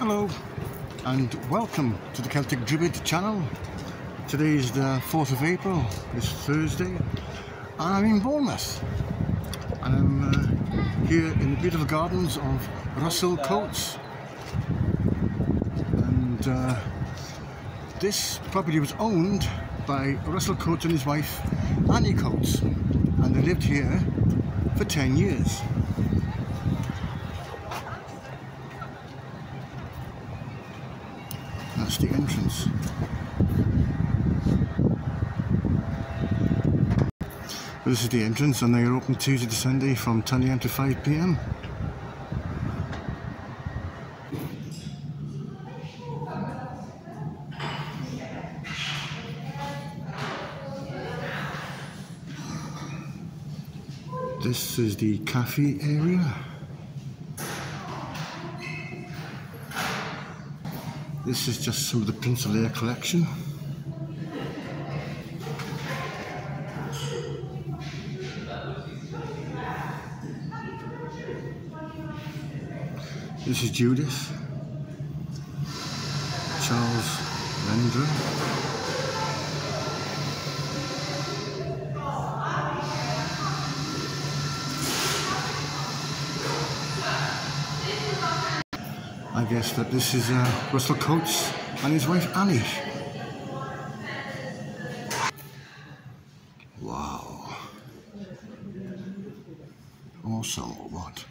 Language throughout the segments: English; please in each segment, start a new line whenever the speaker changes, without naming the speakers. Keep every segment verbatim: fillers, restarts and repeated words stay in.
Hello and welcome to the Celtic Druid channel. Today is the fourth of April, it's Thursday, and I'm in Bournemouth. And I'm uh, here in the beautiful gardens of Russell Cotes. And uh, this property was owned by Russell Cotes and his wife Annie Cotes, and they lived here for ten years. That's the entrance. This is the entrance, and they are open Tuesday to Sunday from ten A M to five P M This is the cafe area. This is just some of the Prince of Lear collection. This is Judith, Charles Lendra. I guess that this is uh, Russell Cotes and his wife Annie. Wow. Awesome, or what?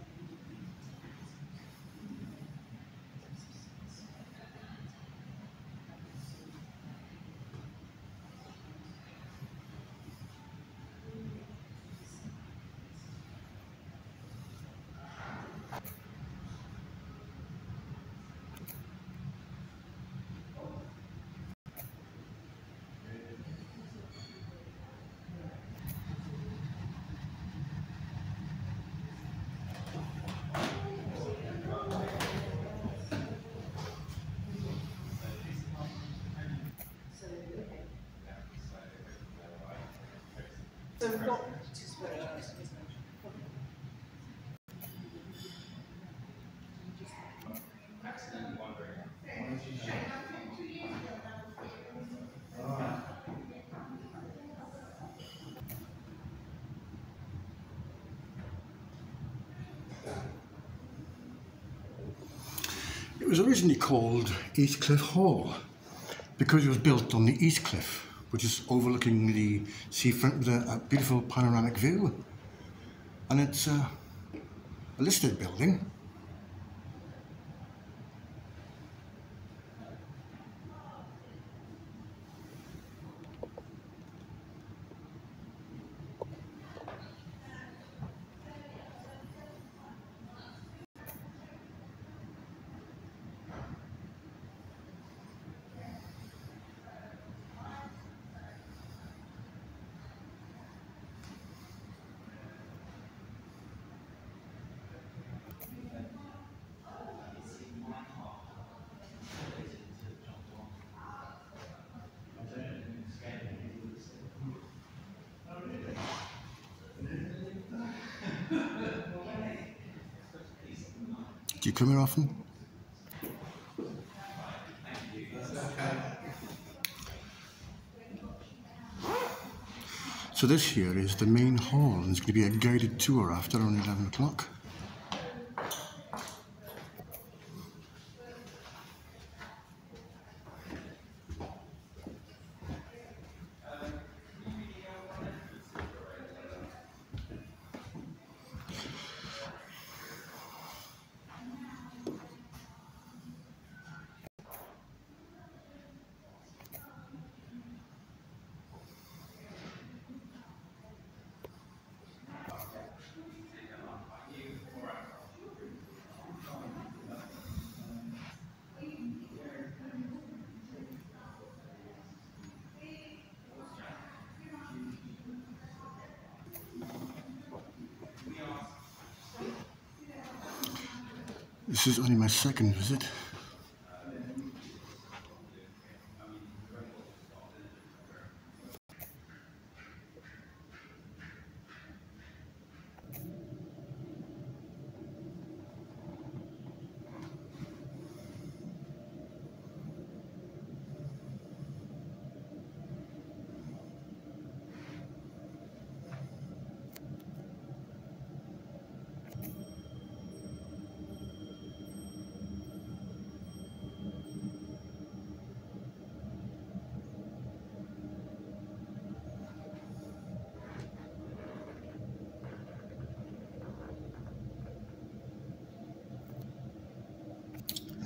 So we've got
It was originally called East Cliff Hall because it was built on the East Cliff, which is overlooking the seafront with a, a beautiful panoramic view. And it's uh, a listed building. Do you come here often? So this here is the main hall, and there's going to be a guided tour after around eleven o'clock. This is only my second visit.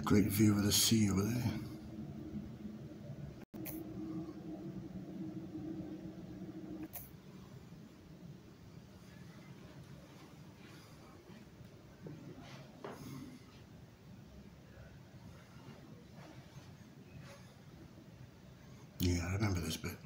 Great view of the sea over there. Yeah, I remember this bit.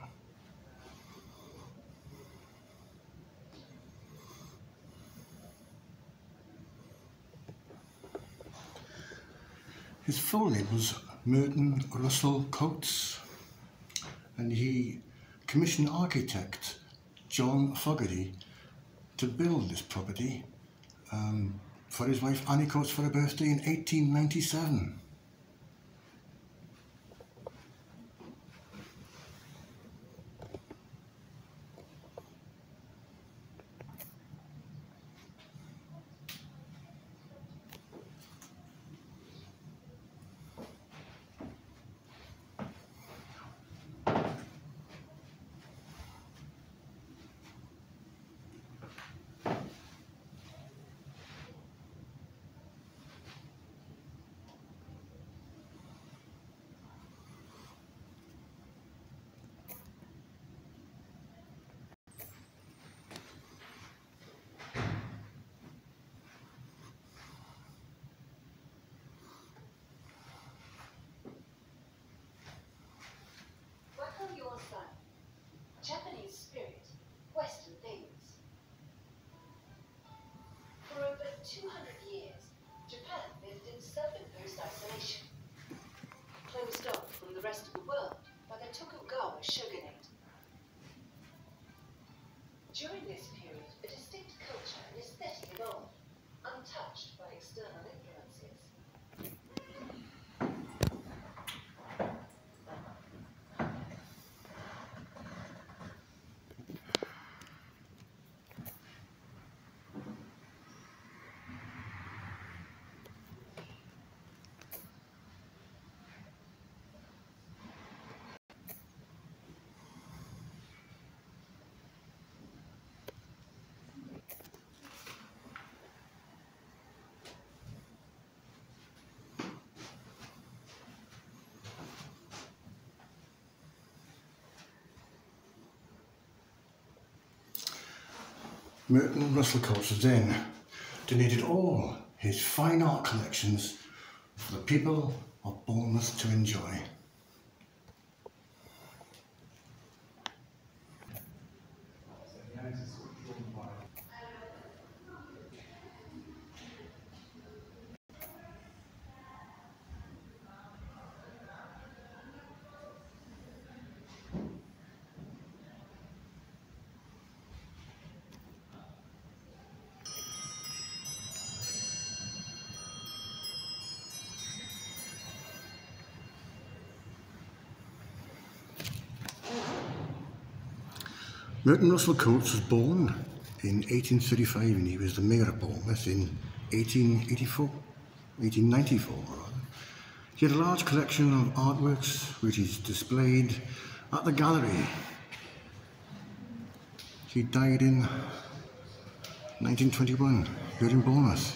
His full name was Merton Russell Cotes, and he commissioned architect John Fogarty to build this property um, for his wife Annie Cotes for her birthday in eighteen ninety-seven.
Japanese spirit, Western things. For over two hundred years, Japan lived in self-imposed isolation, closed off from the rest of the world by the Tokugawa shogunate. During this period, a distinct culture and aesthetic evolved, untouched by external influences.
Merton Russell Cotes then donated all his fine art collections for the people of Bournemouth to enjoy. Merton Russell Cotes was born in eighteen thirty-five and he was the mayor of Bournemouth in eighteen eighty-four, eighteen ninety-four rather. He had a large collection of artworks which is displayed at the gallery. He died in nineteen twenty-one here in Bournemouth.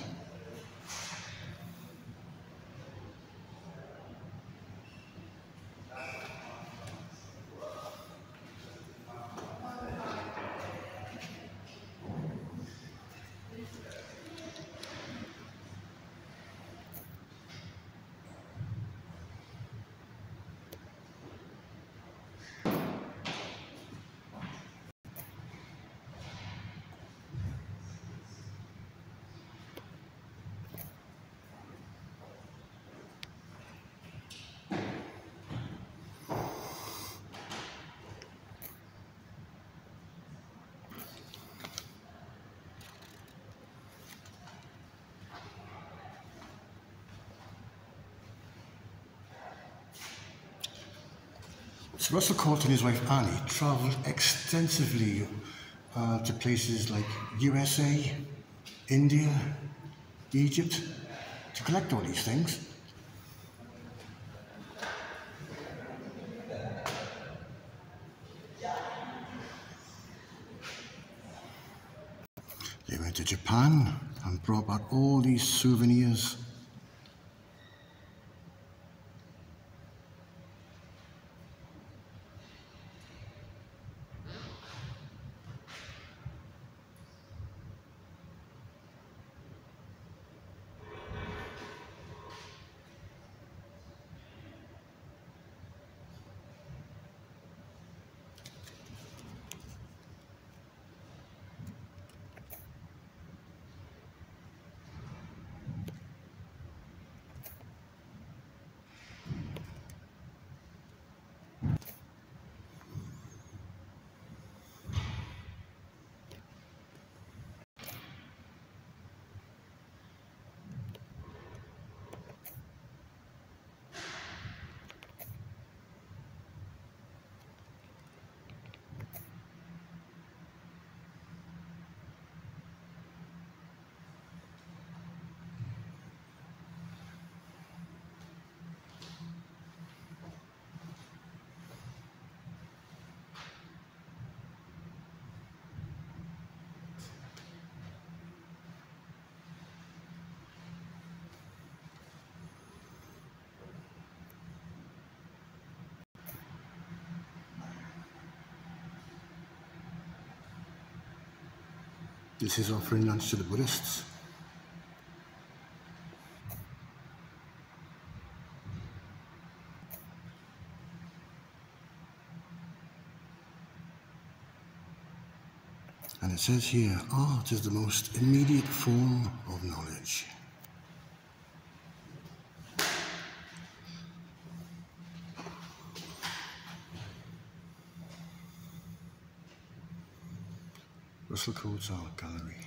So Russell Cotes and his wife Annie travelled extensively uh, to places like U S A, India, Egypt to collect all these things. They went to Japan and brought back all these souvenirs. This is offering lunch to the Buddhists. And it says here, art is the most immediate form of knowledge. Russell Cotes Art Gallery.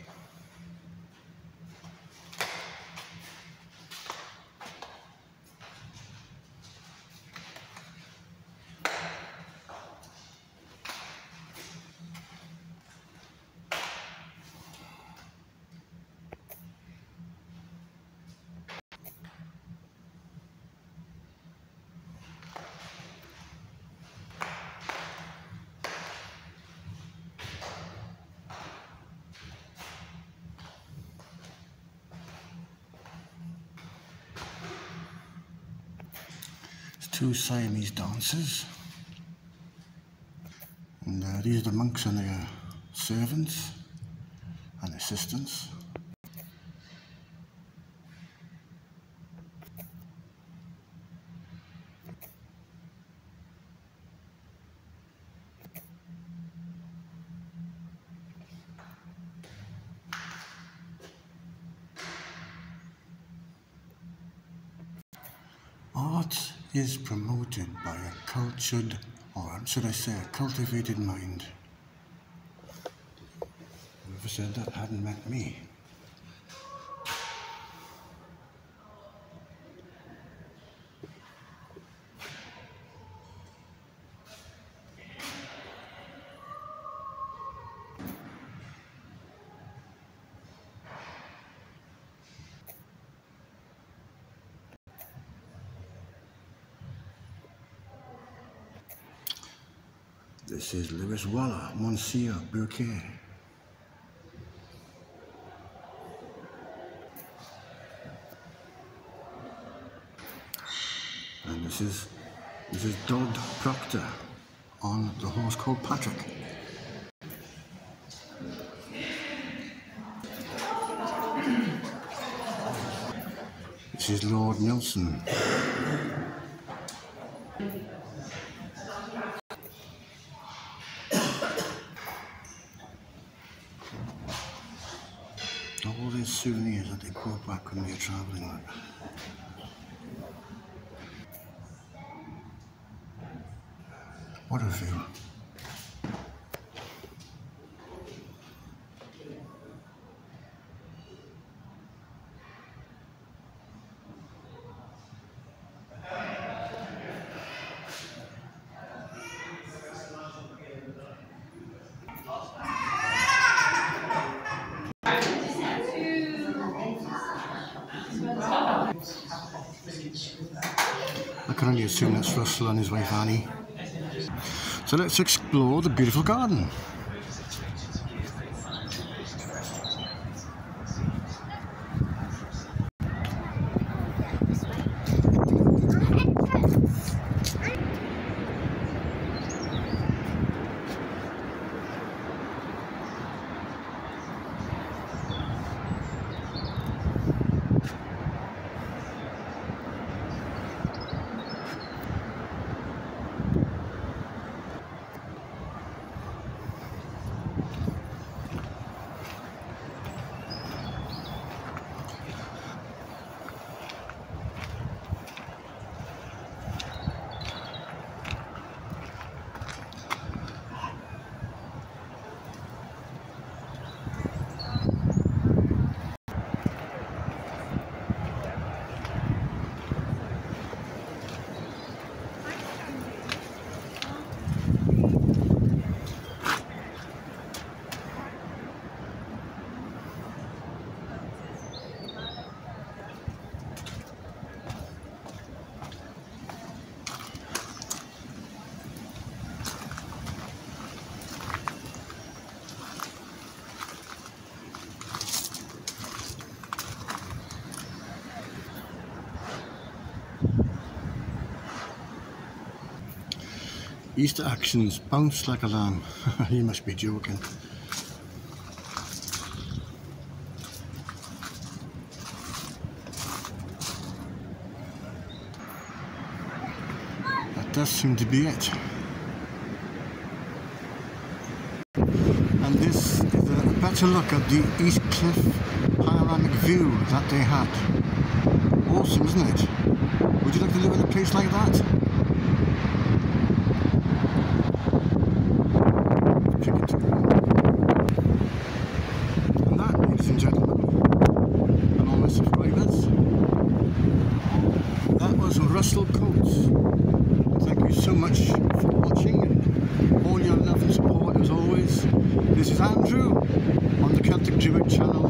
Two Siamese dancers, and uh, these are the monks and their servants and assistants. Art is promoted by a cultured, or should I say a cultivated mind. Whoever said that hadn't met me. This is Lewis Waller, Monsieur Bouquet. And this is this is Dodd Proctor on the horse called Patrick. This is Lord Nelson. All these souvenirs that they brought back when we were travelling. What a view. I can only assume that's Russell and his wife Annie. So let's explore the beautiful garden. Easter actions, bounce like a lamb. You must be joking. does seem to be it. And this is a better look at the East Cliff panoramic view that they had. Awesome, isn't it? Would you like to live in a place like that? And that, ladies and gentlemen, and all my subscribers, that was Russell Cotes. Thank you so much for watching, all your love and support as always. This is Andrew on the Celtic Druid channel.